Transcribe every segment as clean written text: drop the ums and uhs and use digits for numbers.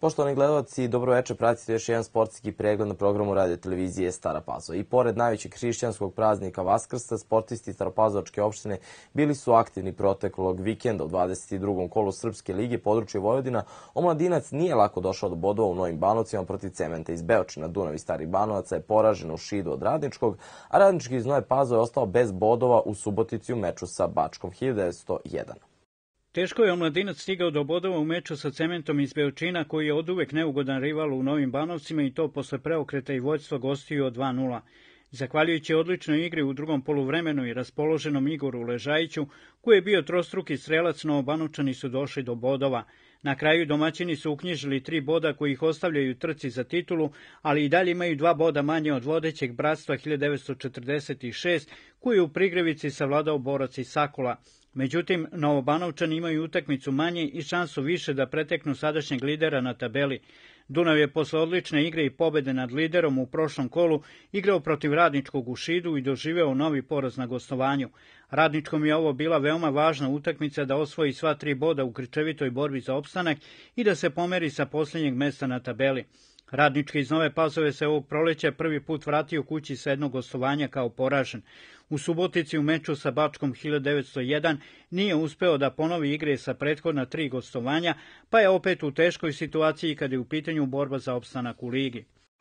Poštovani gledalci, dobroveče, pratite još jedan sportski pregled na programu radio televizije Stara Pazova. I pored najvećeg hrišćanskog praznika Vaskrsta, sportisti Staropazovačke opštine bili su aktivni proteklog vikenda u 22. kolu Srpske lige područje Vojvodina. Omladinac nije lako došao do bodova u Novim Banovcima protiv Cementa iz Beočina. Dunav iz Starih Banovaca je poražen u Šidu od Radničkog, a Radnički iz Nove Pazove je ostao bez bodova u Subotici u meču sa Bačkom 1901. Teško je omladinac stigao do bodova u meču sa Cementom iz Beočina, koji je oduvek neugodan rival u Novim Banovcima i to posle preokreta i vođstva gostiju od 2:0. Zahvaljujući odličnoj igri u drugom poluvremenu i raspoloženom Igoru Ležajiću, koji je bio trostruki strelac, Novobanovčani su došli do bodova. Na kraju domaćini su uknjižili 3 boda koji ih ostavljaju trci za titulu, ali i dalje imaju 2 boda manje od vodećeg Bratstva 1946, koji je u Prigrevici savladao Borac iz Sakola. Međutim, Novobanovčani imaju utakmicu manje i šansu više da preteknu sadašnjeg lidera na tabeli. Dunav je posle odlične igre i pobede nad liderom u prošlom kolu igrao protiv Radničkog u Šidu i doživeo novi poraz na gostovanju. Radničkom je ovo bila veoma važna utakmica da osvoji sva 3 boda u grčevitoj borbi za opstanak i da se pomeri sa posljednjeg mesta na tabeli. Radnički iz Nove Pazove se ovog proleća prvi put vratio kući sa jednog gostovanja kao poražen. U Subotici u meču sa Bačkom 1901 nije uspeo da ponovi igre sa prethodna 3 gostovanja, pa je opet u teškoj situaciji kada je u pitanju borba za opstanak u ligi.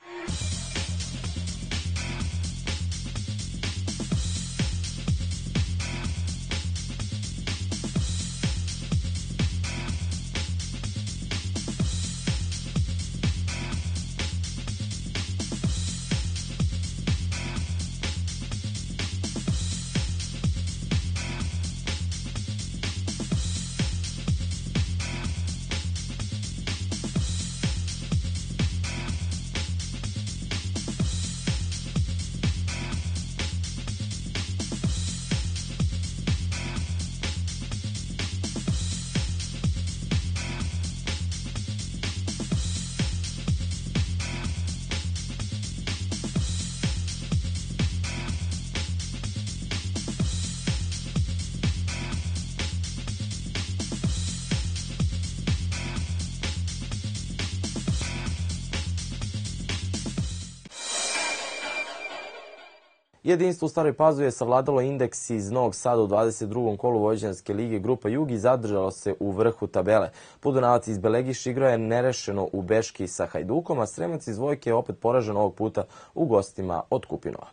Jedinstvo u Staroj Pazovi je savladalo Indeks iz Novog Sada u 22. kolu Vojvođanske lige Grupa Jug i zadržalo se u vrhu tabele. Podunavac iz Belegiša igrao je nerešeno u Beški sa Hajdukom, a Sremac iz Vojke je opet poražen ovog puta u gostima od Kupinova.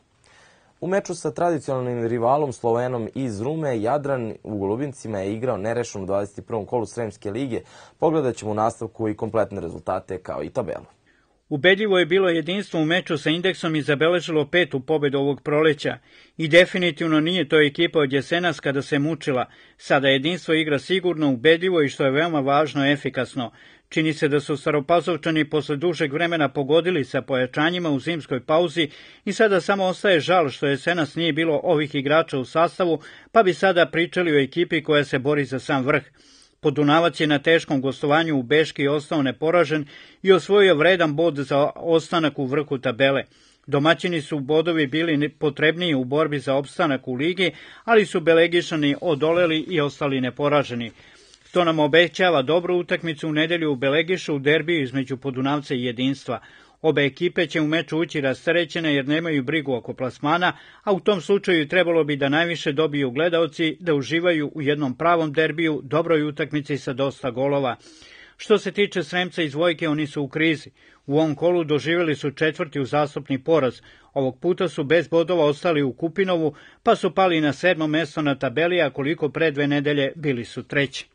U meču sa tradicionalnim rivalom Slovenom iz Rume, Jadran u Golubincima je igrao nerešeno u 21. kolu Sremske lige. Pogledat ćemo u nastavku i kompletne rezultate kao i tabelu. Ubedljivo je bilo jedinstvo u meču sa Indeksom i zabeležilo 5. pobedu ovog proleća. I definitivno nije to ekipa od jesenas kada se mučila. Sada jedinstvo igra sigurno, ubedljivo i što je veoma važno, efikasno. Čini se da su Staropazovčani posle dužeg vremena pogodili sa pojačanjima u zimskoj pauzi i sada samo ostaje žal što jesenas nije bilo ovih igrača u sastavu, pa bi sada pričali o ekipi koja se bori za sam vrh. Podunavac je na teškom gostovanju u Beški ostao neporažen i osvojio vredan bod za ostanak u vrhu tabele. Domaćini su bodovi bili potrebniji u borbi za opstanak u ligi, ali su Belegišani odoleli i ostali neporaženi. To nam obećava dobru utakmicu u nedelju u Belegišu u derbiju između Podunavca i Jedinstva. Obe ekipe će u meču ući rasterećene jer nemaju brigu oko plasmana, a u tom slučaju trebalo bi da najviše dobiju gledaoci, da uživaju u jednom pravom derbiju, dobroj utakmici sa dosta golova. Što se tiče Sremca iz Vojke, oni su u krizi. U ovom kolu doživjeli su 4. uzastopni poraz. Ovog puta su bez bodova ostali u Kupinovu, pa su pali na 7. mesto na tabeli, a koliko pre 2 nedelje bili su 3.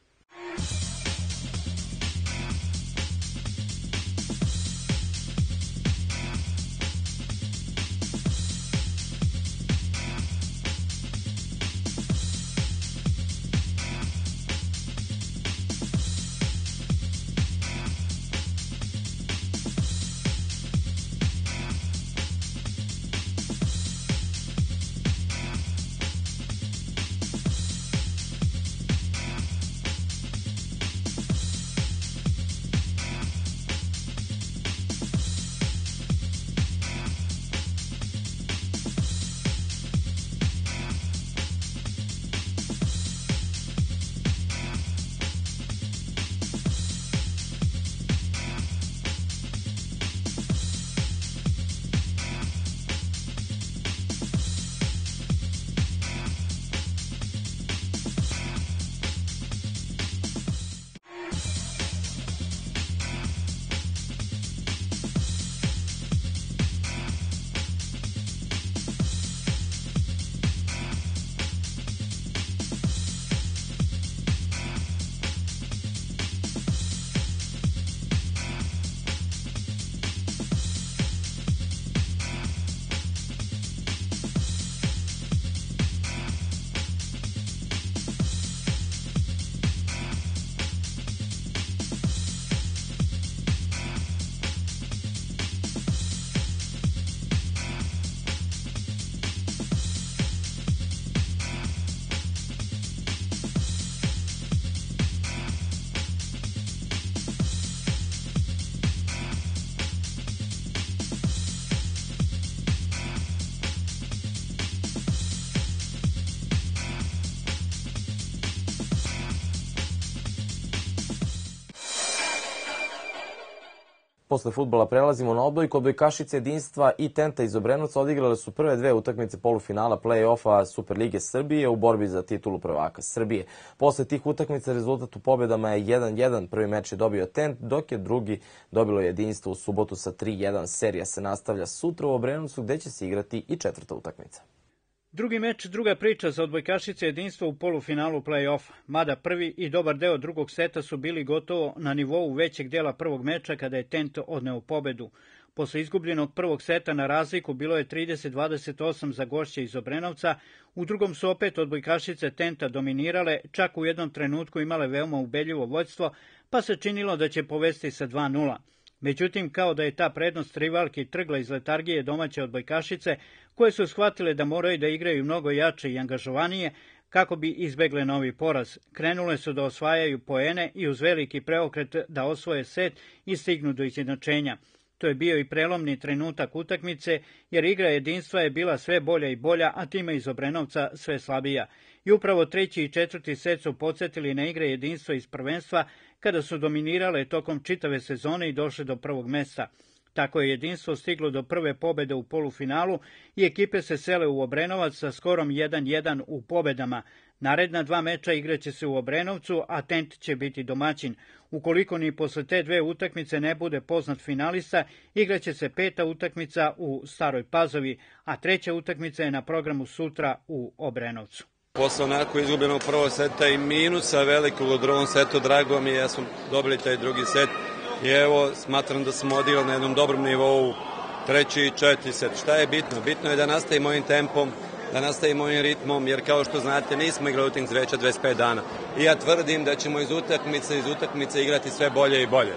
Posle fudbala prelazimo na odbojku. Odbojkašice Jedinstva i Tenta iz Obrenovca odigrale su prve dve utakmice polufinala play-offa Superlige Srbije u borbi za titulu prvaka Srbije. Posle tih utakmica rezultat u pobedama je 1:1. Prvi meč je dobio Tent, dok je drugi dobilo Jedinstvo u subotu sa 3:1. Serija se nastavlja sutra u Obrenovcu gde će se igrati i četvrta utakmica. Drugi meč, druga priča za odbojkašice Jedinstva u polufinalu play-offa. Mada prvi i dobar deo drugog seta su bili gotovo na nivou većeg dela prvog meča kada je Tent odneo pobedu. Posle izgubljenog prvog seta na razliku bilo je 30-28 za gošće iz Obrenovca. U drugom su opet odbojkašice Tenta dominirale, čak u jednom trenutku imale veoma ubedljivo vođstvo, pa se činilo da će povesti sa 2:0. Međutim, kao da je ta prednost rivalki trgla iz letargije domaće odbojkašice, koje su shvatile da moraju da igraju mnogo jače i angažovanije kako bi izbegle novi poraz. Krenule su da osvajaju poene i uz veliki preokret da osvoje set i stignu do izjednačenja. To je bio i prelomni trenutak utakmice, jer igra Jedinstva je bila sve bolja i bolja, a time iz Obrenovca sve slabija. I upravo treći i četvrti set su podsjetili na igre Jedinstva iz prvenstva, kada su dominirale tokom čitave sezone i došle do prvog mesta. Tako je Jedinstvo stiglo do prve pobede u polufinalu i ekipe se sele u Obrenovac sa skorom 1:1 u pobedama. Naredna dva meča igraće se u Obrenovcu, a Tent će biti domaćin. Ukoliko ni posle te dve utakmice ne bude poznat finalista, igraće se peta utakmica u Staroj Pazovi, a treća utakmica je na programu sutra u Obrenovcu. Posle onako izgubljenog prvog seta i minusa velikog u drugom setu, drago mi je da smo dobili taj drugi set i evo smatram da smo odigrali na jednom dobrom nivou treći i četvrti set. Šta je bitno? Bitno je da nastavimo ovim tempom, da nastavimo ovim ritmom, jer kao što znate nismo igrali utakmice već 25 dana. I ja tvrdim da ćemo iz utakmice igrati sve bolje i bolje.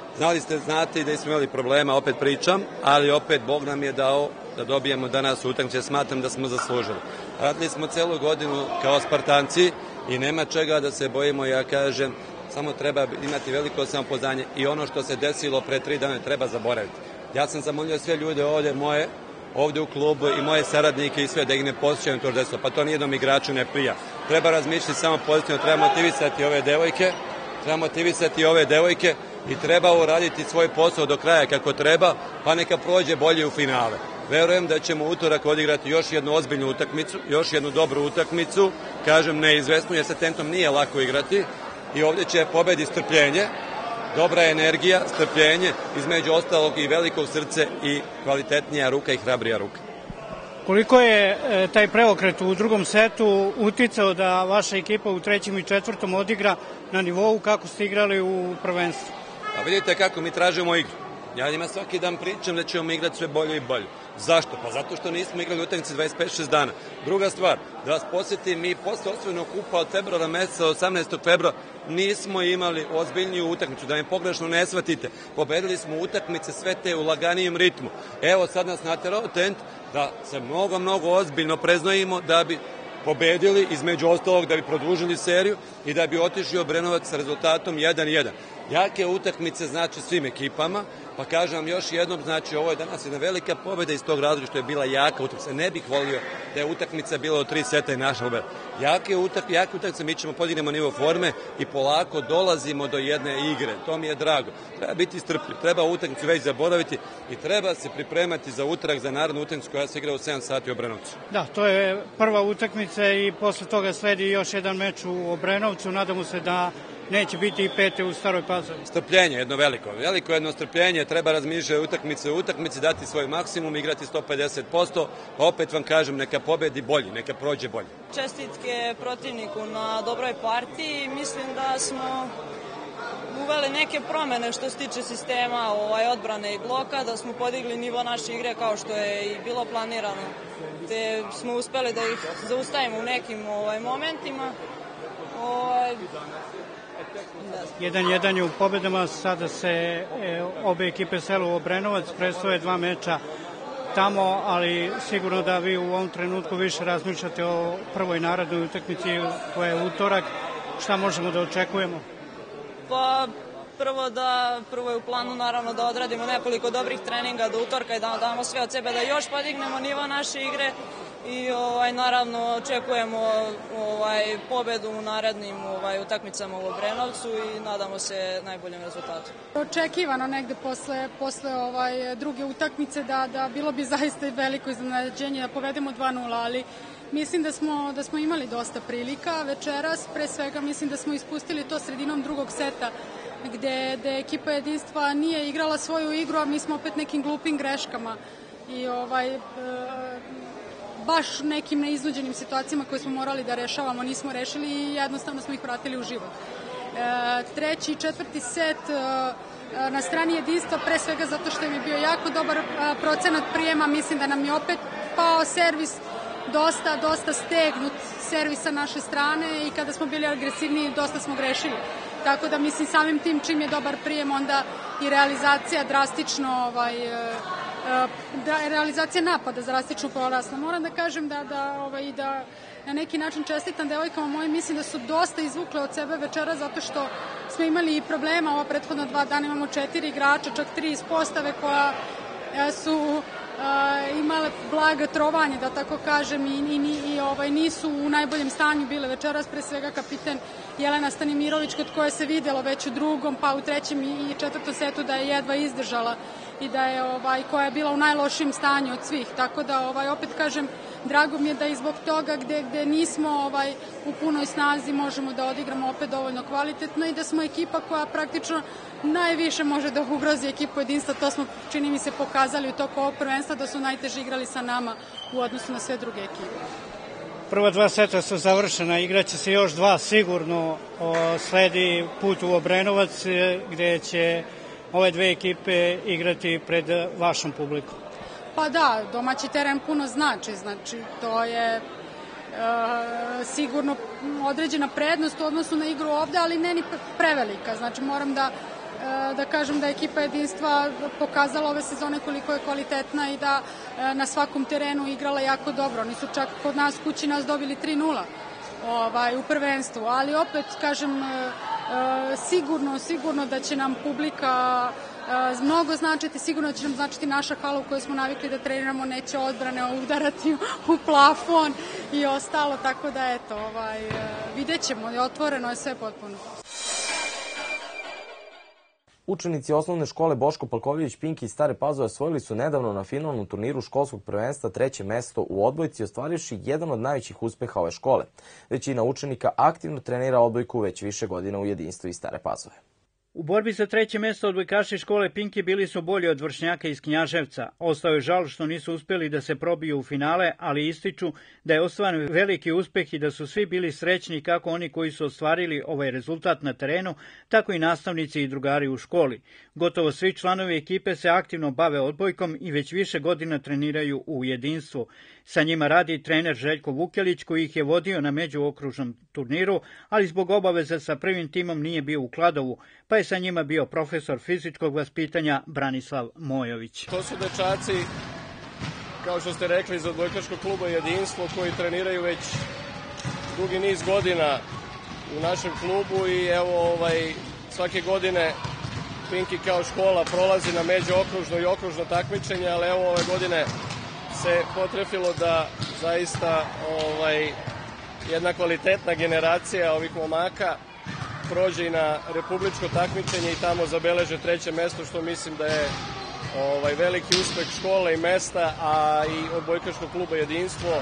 Znate da smo imali problema, opet pričam, ali opet Bog nam je dao da dobijemo danas utakmice, smatram da smo zaslužili. Radili smo celu godinu kao Spartanci i nema čega da se bojimo, ja kažem, samo treba imati veliko samopouzdanje i ono što se desilo pre 3 dana treba zaboraviti. Ja sam zamolio sve ljude ovde u klubu i moje saradnike i sve da ih ne posjećaju to desilo, pa to nijednom igraču ne prija. Treba razmišljati samo pozitivno, treba motivisati ove devojke i treba uraditi svoj posao do kraja kako treba, pa neka prođe bolje u finale. Verujem da ćemo utorak odigrati još jednu ozbiljnu utakmicu, još jednu dobru utakmicu, kažem neizvesnu, jer sa Tentom nije lako igrati i ovdje će pobedi strpljenje, dobra energija, strpljenje, između ostalog i veliko srce i kvalitetnija ruka i hrabrija ruka. Koliko je taj preokret u drugom setu uticao da vaša ekipa u trećem i četvrtom odigra na nivou kako ste igrali u prvenstvu? A vidite kako mi tražimo igru. Ja njima svaki dan pričam da ćemo igrati sve bolje i bolje. Zašto? Pa zato što nismo igrali utakmice 25-6 dana. Druga stvar, da vas podsjetim, mi posle osvojenog kupa od februara meseca, 18. februara, nismo imali ozbiljniju utakmicu, da me pogrešno ne shvatite. Pobedili smo utakmice sve te u laganijem ritmu. Evo sad nas naterao Tent da se mnogo ozbiljno preznojimo da bi pobedili, između ostalog da bi produžili seriju i da bi otišli u Obrenovac sa rezultatom 1:1. Jake utakmice znači svim ekipama, pa kažem vam još jednom, znači ovo je danas jedna velika pobeda iz tog razloga što je bila jaka utakmica. Ne bih volio da je utakmica bila od 3 seta i naša pobeda. Jake utakmice, mi ćemo podignemo nivo forme i polako dolazimo do jedne igre. To mi je drago. Treba biti strpljiv, treba utakmicu već zaboraviti i treba se pripremati za utorak, za narednu utakmicu koja se igra u 7 sati u Obrenovcu. Da, to je prva utakmica i posle toga sledi još jedan meč u Obrenovcu. Nadamo se da neće biti i pete u Staroj Pazovi. Strpljenje, jedno veliko jedno strpljenje, treba razmišljati utakmici, dati svoj maksimum, igrati 150%, pa opet vam kažem, neka pobedi bolji, neka prođe bolje. Čestitke protivniku na dobroj partiji, mislim da smo uveli neke promene što se tiče sistema odbrane i bloka, da smo podigli nivo naše igre kao što je i bilo planirano, te smo uspeli da ih zaustavimo u nekim momentima. 1:1 je u pobedama, sada se obe ekipe sele u Obrenovac, predstoje dva meča tamo, ali sigurno da vi u ovom trenutku više razmišljate o prvoj narednoj utakmici koja je utorak. Šta možemo da očekujemo? Pa prvo je u planu naravno da odradimo nekoliko dobrih treninga do utorka i da damo sve od sebe da još podignemo nivo naše igre i naravno očekujemo pobedu u narednim utakmicama u Obrenovcu i nadamo se najboljem rezultatu. Očekivano negde posle druge utakmice da bilo bi zaista veliko iznenađenje da povedemo 2:0, ali mislim da smo imali dosta prilika večeras. Pre svega mislim da smo ispustili to sredinom drugog seta gde ekipa Jedinstva nije igrala svoju igru, a mi smo opet nekim glupim greškama i baš nekim neiznuđenim situacijama koje smo morali da rešavamo nismo rešili i jednostavno smo ih vratili u život. Treći i četvrti set na strani Jedinstva, pre svega zato što im je bio jako dobar procenat prijema, mislim da nam je opet pao servis, dosta stegnut servis sa naše strane i kada smo bili agresivniji dosta smo grešili. Tako da mislim samim tim čim je dobar prijem onda i realizacija drastično realizacija napada drastično porasla. Moram da kažem da na neki način čestitam devojkama moje, mislim da su dosta izvukle od sebe večera zato što smo imali i problema ova prethodna 2 dana, imamo 4 igrača, čak 3 iz postave koja su imale blago trovanje, da tako kažem, i nisu u najboljem stanju bile večeras, pre svega kapiten Jelena Stanimirović, kod koje se videlo već u drugom, pa u trećem i četvrtom setu da je jedva izdržala i da je koja je bila u najlošijem stanju od svih. Tako da opet kažem, drago mi je da i zbog toga gde nismo u punoj snazi možemo da odigramo opet dovoljno kvalitetno i da smo ekipa koja praktično najviše može da ugrozi ekipu Jedinstva. To smo, čini mi se, pokazali u toku ovog prvenstva da su najteže igrali sa nama u odnosu na sve druge ekipe. Prva 2 seta su završena, igraće se još 2 sigurno, sledi put u Obrenovac gde će ove 2 ekipe igrati pred vašom publikom. Pa da, domaći teren puno znači to je sigurno određena prednost u odnosu na igru ovde, ali ne ni prevelika. Znači moram da kažem da je ekipa Jedinstva pokazala ove sezone koliko je kvalitetna i da na svakom terenu igrala jako dobro. Oni su čak kod nas kući nas dobili 3:0 u prvenstvu, ali opet kažem sigurno da će nam publika mnogo značiti, sigurno će nam značiti naša hala u kojoj smo navikli da treniramo, neće odbrane udarati u plafon i ostalo, tako da eto, vidjet ćemo, otvoreno je sve potpuno. Učenici osnovne škole Boško Palkovljević Pinki iz Stare Pazove osvojili su nedavno na finalnom turniru školskog prvenstva 3. mesto u odbojci, ostvarivši jedan od najvećih uspeha ove škole. Većina učenika aktivno trenira odbojku već više godina u Jedinstvu iz Stare Pazove. U borbi za 3. mesto odbojkaši škole Pinki bili su bolji od vršnjaka iz Knjaževca. Ostao je žal što nisu uspeli da se probiju u finale, ali ističu da je ostvaren veliki uspeh i da su svi bili srećni, kako oni koji su ostvarili ovaj rezultat na terenu, tako i nastavnici i drugari u školi. Gotovo svi članovi ekipe se aktivno bave odbojkom i već više godina treniraju u Jedinstvu. Sa njima radi trener Željko Vukelić, koji ih je vodio na međuokružnom turniru, ali zbog obaveza sa prvim timom nije bio u Kladovu, pa je sa njima bio profesor fizičkog vaspitanja Branislav Mojović. To su dečaci, kao što ste rekli, iz odbojkaškog kluba Jedinstvo, koji treniraju već dugi niz godina u našem klubu i evo svake godine Pinki kao škola prolazi na međuokružno i okružno takmičenje, ali evo ove godine se potrefilo da zaista jedna kvalitetna generacija ovih momaka prođe i na republičko takmičenje i tamo zabeleže 3. mesto, što mislim da je veliki uspeh škole i mesta, a i odbojkaškog kluba Jedinstvo.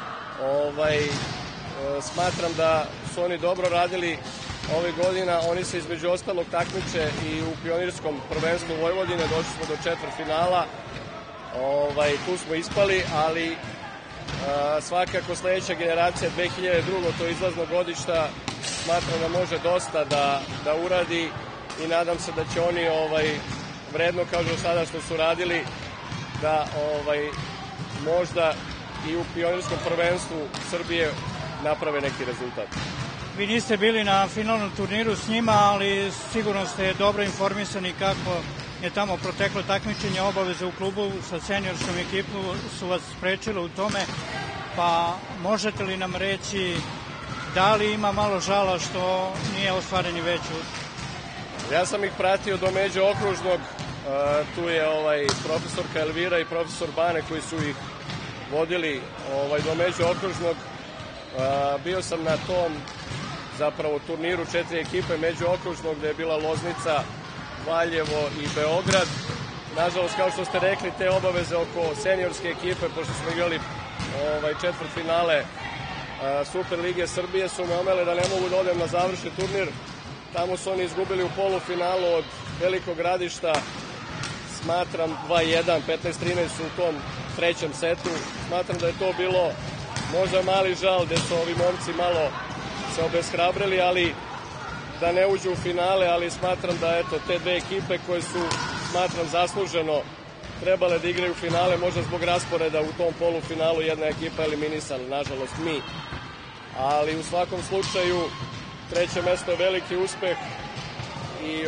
Smatram da su oni dobro radili ove godina. Oni se između ostalog takmiče i u pionirskom prvenstvu Vojvodine, došli smo do četvrtfinala. Tu smo ispali, ali svakako sledeća generacija 2002. to je izlazno godišta, smatram da može dosta da uradi i nadam se da će oni vredno, kao do sada što su radili, da možda i u pionirskom prvenstvu Srbije naprave neki rezultat. Vi niste bili na finalnom turniru s njima, ali sigurno ste dobro informisani kako je tamo proteklo takmičenje. Obaveze u klubu sa seniorskom ekipom su vas sprečile u tome, pa možete li nam reći da li ima malo žala što nije ostvaren i veći uspeh? Ja sam ih pratio do međuokružnog, tu je profesorka Elvira i profesor Bane koji su ih vodili do međuokružnog. Bio sam na tom zapravo turniru 4 ekipe međuokružnog gde je bila Loznica, Valjevo i Beograd. Nažalost, kao što ste rekli, te obaveze oko seniorske ekipe, pošto smo igrali četvrtfinale Super Lige Srbije, su me omele da ne mogu da odem na završni turnir. Tamo su oni izgubili u polufinalu od Velikog Gradišta, smatram 2-1, 15-13 su u tom trećem setu. Smatram da je to bilo možda mali žal gde su ovi momci malo se obeshrabrili, ali da ne uđu u finale, ali smatram da te dve ekipe koje su, smatram, zasluženo trebale da igraju finale, možda zbog rasporeda u tom polufinalu jedna ekipa eliminisala, nažalost mi. Ali u svakom slučaju treće mesto je veliki uspeh i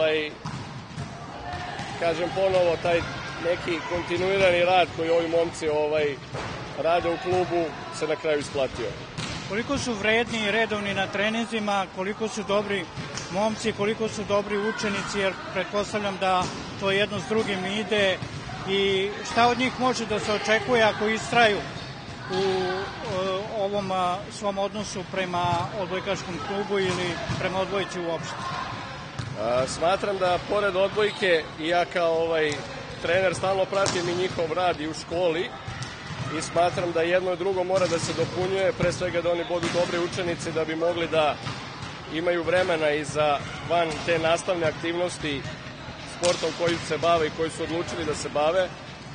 kažem ponovo, taj neki kontinuirani rad koji ovi momci rade u klubu se na kraju isplatio. Koliko su vredni i redovni na treninzima, koliko su dobri momci, koliko su dobri učenici, jer pretpostavljam da to jedno s drugim ide, i šta od njih može da se očekuje ako istraju u ovom svom odnosu prema odbojkaškom klubu ili prema odbojci uopšte? Smatram da pored odbojke i ja kao trener stalno pratim i njihov rad i u školi i smatram da jedno i drugo mora da se dopunjuje, pre svega da oni budu dobri učenici da bi mogli da imaju vremena i za van te nastavne aktivnosti sportom koji se bave i koji su odlučili da se bave.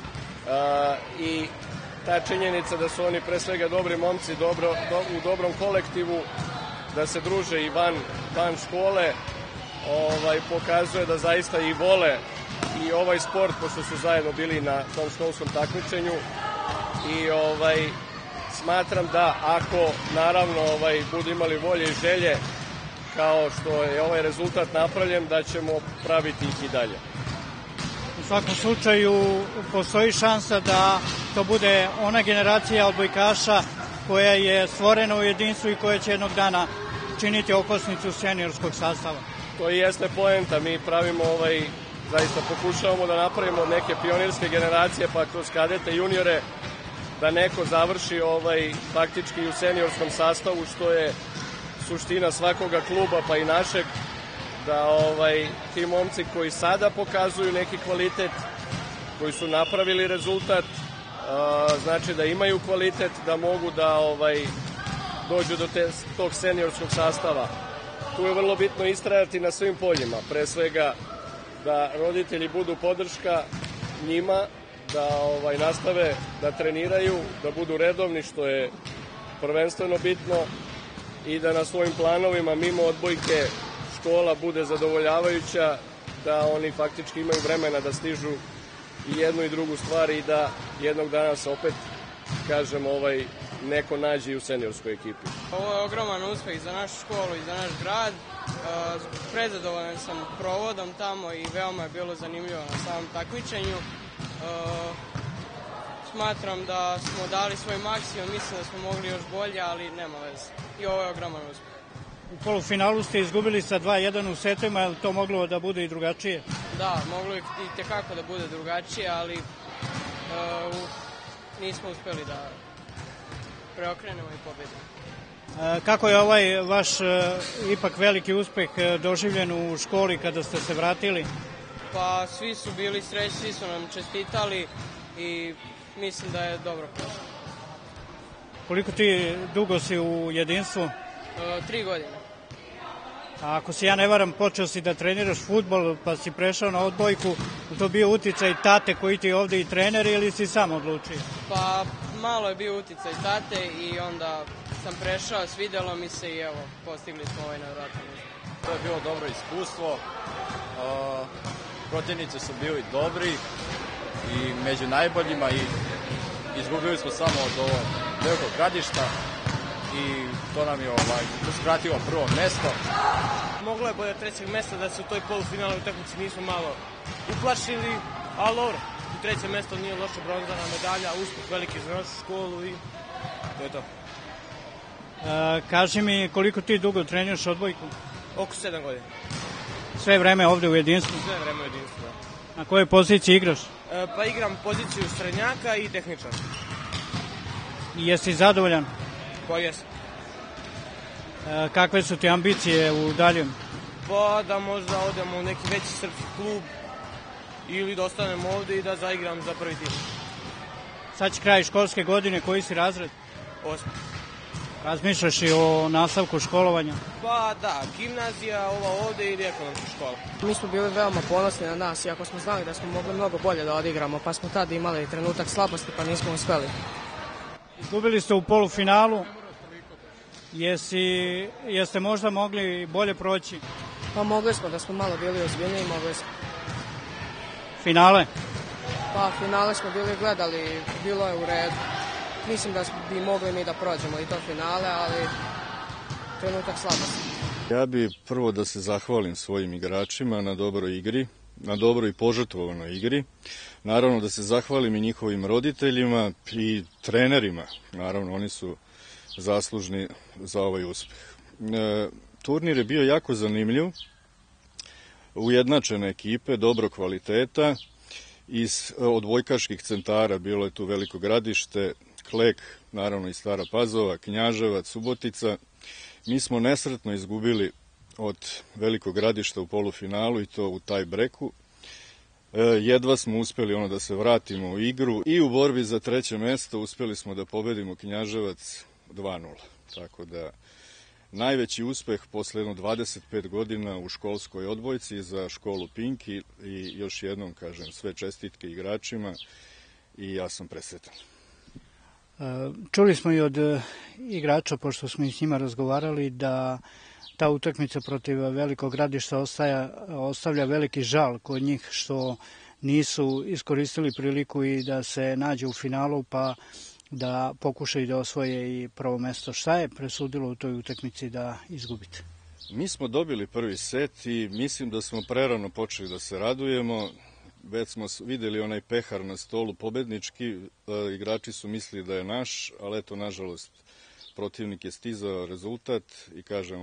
I ta činjenica da su oni pre svega dobri momci u dobrom kolektivu, da se druže i van škole, pokazuje da zaista i vole i ovaj sport, pošto su zajedno bili na tom školskom takmičenju. I smatram da ako naravno budu imali volje i želje kao što je ovaj rezultat napravljen, da ćemo praviti ih i dalje. U svakom slučaju postoji šansa da to bude ona generacija odbojkaša koja je stvorena u jedinstvu i koja će jednog dana činiti okosnicu seniorskog sastava. To i jeste poenta, mi pravimo zaista pokušavamo da napravimo neke pionirske generacije, pa kroz kadete, juniore, da neko završi faktički u seniorskom sastavu, što je suština svakoga kluba, pa i našeg, da ti momci koji sada pokazuju neki kvalitet, koji su napravili rezultat, znači da imaju kvalitet, da mogu da dođu do tog seniorskog sastava. Tu je vrlo bitno istrajati na svim poljima, pre svega da roditelji budu podrška njima, da nastave da treniraju, da budu redovni, što je prvenstveno bitno, i da na svojim planovima mimo odbojke škola bude zadovoljavajuća, da oni faktički imaju vremena da stižu i jednu i drugu stvar i da jednog dana se opet, kažem, neko nađe i u seniorskoj ekipi. Ovo je ogroman uspeh za našu školu i za naš grad. Prezadovoljan sam provodom tamo i veoma je bilo zanimljivo na samom takmičenju. Smatram da smo dali svoj maksimum, mislim da smo mogli još bolje, ali nema veze. I ovo je ogroman uspeh. U polufinalu ste izgubili sa 2-1 u setovima, je li to moglo da bude i drugačije? Da, moglo i tekako da bude drugačije, ali nismo uspeli da preokrenemo i pobedimo. Kako je ovaj vaš ipak veliki uspeh doživljen u školi kada ste se vratili? Pa svi su bili srećni, svi su nam čestitali i mislim da je dobro prošlo. Koliko ti dugo si u jedinstvu? 3 godine. A ako se ja ne varam, počeo si da treniraš fudbal pa si prešao na odbojku, to bio uticaj tate koji ti je ovde i trener ili si sam odlučio? Pa malo je bio uticaj tate i onda sam prešao, svidelo mi se i evo, postigli smo nevjerojatan uspeh. To je bilo dobro iskustvo, protivnici su bili dobri i među najboljima i izgubili smo samo od ovog Velikog Gradišta i to nam je uskratilo prvo mesto. Moglo je bolje trećeg mesta da se u toj polufinalnoj utakmici nismo malo uplašili, ali dobro, u treće mesto nije loša bronzana medalja, uspeh veliki za našu školu i to je to. Kaži mi, koliko ti dugo treniraš odbojku? Oko 7 godina. Sve vreme ovde u jedinstvu? Sve vreme u jedinstvu, da. Na kojoj poziciji igraš? Pa igram poziciju srednjaka i tehničara. I jesi zadovoljan? Pa jesam. Kakve su ti ambicije u daljem? Pa da možda odemo u neki veći srpski klub ili da ostanem ovde i da zaigram za prvi tim. Sad će kraj školske godine, koji si razred? 8. Razmišljaš i o nastavku školovanja? Pa da, gimnazija, ova ovde ili ekonomska škola. Mi smo bili veoma ponosni na nas, iako smo znali da smo mogli mnogo bolje da odigramo, pa smo tada imali trenutak slabosti, pa nismo uspeli. Izgubili ste u polufinalu. Jeste možda mogli bolje proći? Pa mogli smo, da smo malo bili ozbiljniji, mogli smo. Finale? Pa finale smo bili gledali, bilo je u redu. Mislim da bi mogli mi da prođemo i to finale, ali trenutak slabosti. Ja bi prvo da se zahvalim svojim igračima na dobroj igri, na dobroj i požrtvovanoj igri. Naravno da se zahvalim i njihovim roditeljima i trenerima. Naravno, oni su zaslužni za ovaj uspeh. Turnir je bio jako zanimljiv, ujednačene ekipe, dobro kvaliteta, iz odbojkaških centara bilo je tu Veliko Gradište, Klek, naravno i Stara Pazova, Knjaževac, Subotica. Mi smo nesretno izgubili od Velikog Gradišta u polufinalu i to u taj breku. Jedva smo uspeli da se vratimo u igru i u borbi za treće mesto uspeli smo da pobedimo Knjaževac 2:0. Tako da najveći uspeh posle 25 godina u školskoj odbojci za školu Pink i još jednom kažem sve čestitke igračima i ja sam presretan. Čuli smo i od igrača, pošto smo i s njima razgovarali, da ta utakmica protiv Velikog Gradišta ostavlja veliki žal kod njih što nisu iskoristili priliku i da se nađe u finalu pa da pokušaju da osvoje i prvo mesto. Šta je presudilo u toj utakmici da izgubite? Mi smo dobili prvi set i mislim da smo prerano počeli da se radujemo. Već smo videli onaj pehar na stolu pobednički, igrači su mislili da je naš, ali eto, nažalost, protivnik je stizao rezultat i kažem,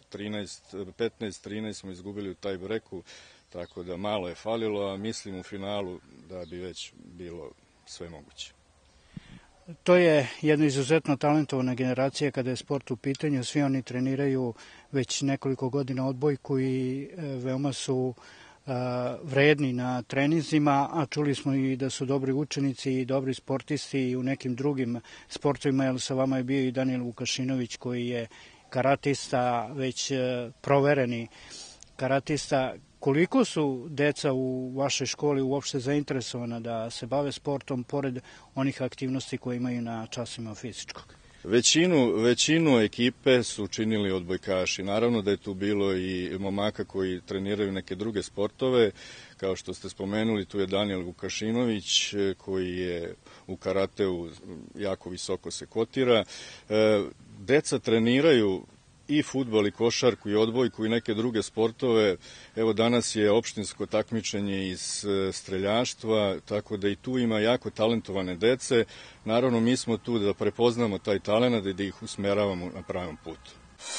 15-13 smo izgubili u taj breku, tako da malo je falilo, a mislim u finalu da bi već bilo sve moguće. To je jedna izuzetno talentovana generacija kada je sport u pitanju. Svi oni treniraju već nekoliko godina odbojku i veoma su vredni na treninzima, a čuli smo i da su dobri učenici i dobri sportisti i u nekim drugim sportovima, jer sa vama je bio i Danijel Vukašinović koji je karatista, već provereni karatista. Koliko su deca u vašoj školi uopšte zainteresovana da se bave sportom pored onih aktivnosti koje imaju na časima fizičkog? Većinu ekipe su činili odbojkaši. Naravno da je tu bilo i momaka koji treniraju neke druge sportove. Kao što ste spomenuli, tu je Danijel Vukašinović koji je u karateu jako visoko se kotira. Deca treniraju i fudbal i košarku i odbojku i neke druge sportove. Evo danas je opštinsko takmičenje iz streljaštva, tako da i tu ima jako talentovane dece. Naravno, mi smo tu da prepoznamo taj talent i da ih usmeravamo na pravom putu.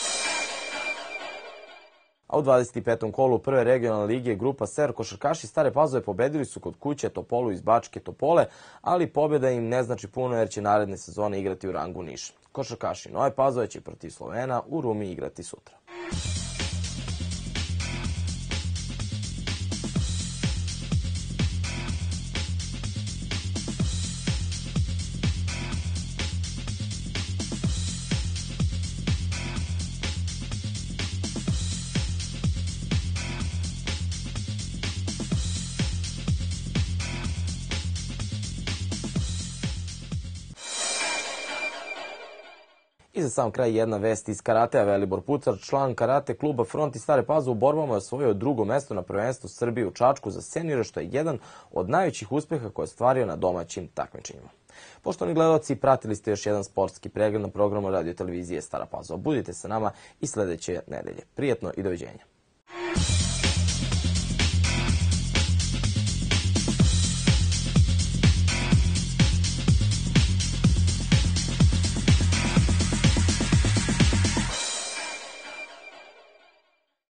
A u 25. kolu prve regionalne lige grupa SER košarkaši Stare Pazove pobedili su kod kuće Topolu iz Bačke Topole, ali pobjeda im ne znači puno jer će naredne sezone igrati u rangu Niša. Košarkaši Nove Pazove će protiv Slovena u Rumi igrati sutra. I za sam kraj jedna vest iz karatea. Velibor Pucar, član karate kluba Front iz Stare Pazove, u borbama je osvojio drugo mesto na prvenstvu Srbije u Čačku za seniore, što je jedan od najvećih uspeha koje je ostvario na domaćim takmičenjima. Poštovani gledaoci, pratili ste još jedan sportski pregled na programu radio televizije Stara Pazova. Budite sa nama i sledeće nedelje. Prijetno i doviđenja.